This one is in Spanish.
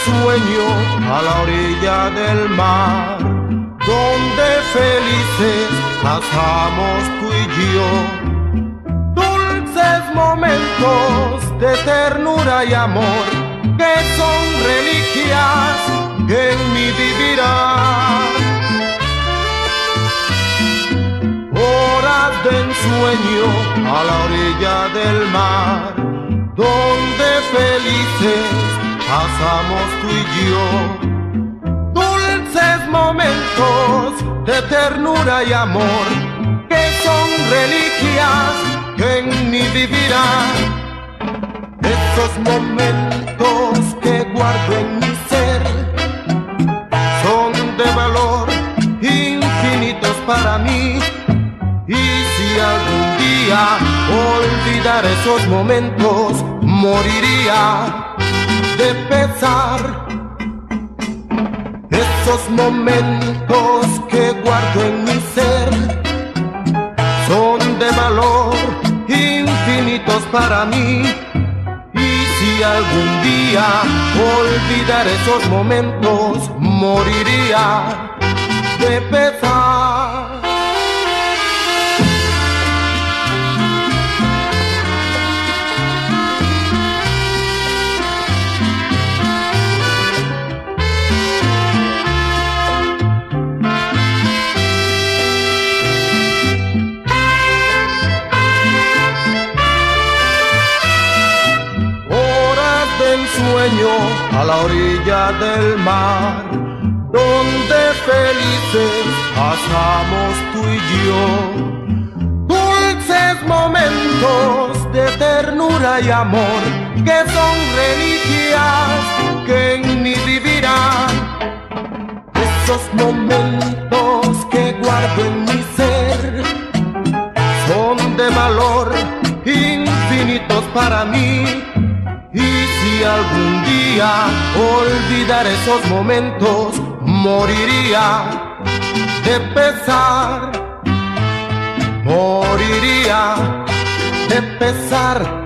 ensueño a la orilla del mar, donde felices pasamos tú y yo, dulces momentos de ternura y amor, que son reliquias que en mí vivirán. Horas de ensueño a la orilla del mar, donde felices pasamos tú y yo, dulces momentos de ternura y amor, que son reliquias que en mí vivirán. Esos momentos que guardo en mi ser son de valor infinitos para mí, y si algún día olvidar esos momentos, moriría de pesar. Esos momentos que guardo en mi ser son de valor infinitos para mí, y si algún día olvidar esos momentos, moriría de pesar. Sueño a la orilla del mar, donde felices pasamos tú y yo, dulces momentos de ternura y amor, que son reliquias que en mí vivirán. Esos momentos que guardo en mi ser son de valor infinitos para mí, y si algún día olvidar esos momentos, moriría de pesar, moriría de pesar.